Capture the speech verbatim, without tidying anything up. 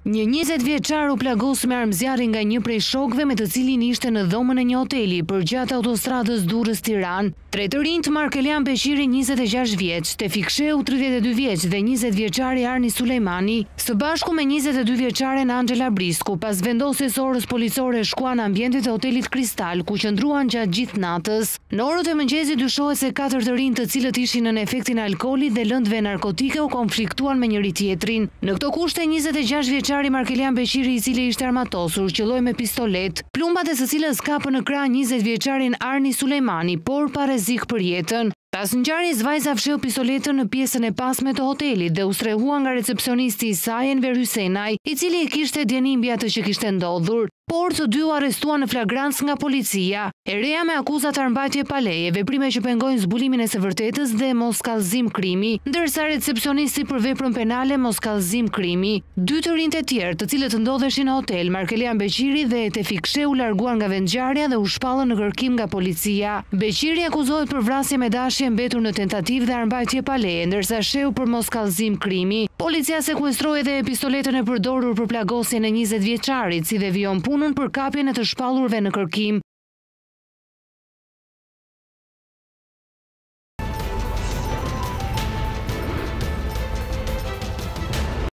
Një njëzet vjeçar u plagos me armëzjarri nga një prej shokëve me të cilin ishte në dhomën e një hoteli përgjatë autostradës Durrës-Tiranë. Tre të rinjt Markelian Beqiri njëzet e gjashtë vjeç, Tefik Sheu tridhjetë e dy vjeç dhe njëzet vjeçari Arni Sulejmani, së bashku me njëzet e dy vjeçaren Angela Brisku, pas vendosjes orës policore shkuan në ambientet e hotelit Kristal, ku qëndruan gjatë gjithë natës. Në orët e mëngjesit dyshohet se katër të rinj të cilët ishin në efektin e alkoolit dhe lëndëve narkotike u konfliktuan me njëri tjetrin. Në këto kushte njëzet e gjashtë vjeçari Markelian Beqiri, i cili ishte armatosur, qëlloi me pistolet, plumbat e së cilës kapën në krah njëzet vjeçarin Arni Sulejmani, por pa rrezik për jetën. Pas ngjarjes, vajza fsheu pistoletën në pjesën e pasme të hotelit dhe u strehua nga recepcionisti i saj Enver Hysenaj, i cili e kishte djenim mbi atë që kishte ndodhur. Por të dy u arrestuan në flagrancë nga policia. E reja me akuzat armbajtje pa leje, veprime që pengojnë zbulimin e së vërtetës dhe moskallëzim krimi, ndërsa recepcionisti për veprën penale moskallëzim krimi. Dy të rinjt e tjerë, të cilët ndodheshin në hotel, Markelian Beqiri dhe Tefik Sheu, u larguan nga vendngjarja dhe u shpallën në kërkim nga policia. Beqiri akuzohet për vrasje me dashje mbetur në tentativë dhe armbajtje pa leje, ndërsa Sheu për moskallëzim krimi. Policia sekuestroi edhe pistoletën e përdorur për plagosjen e njëzet vjeçarit, si dhe vijon punën për kapjen e të shpallurve në kërkim.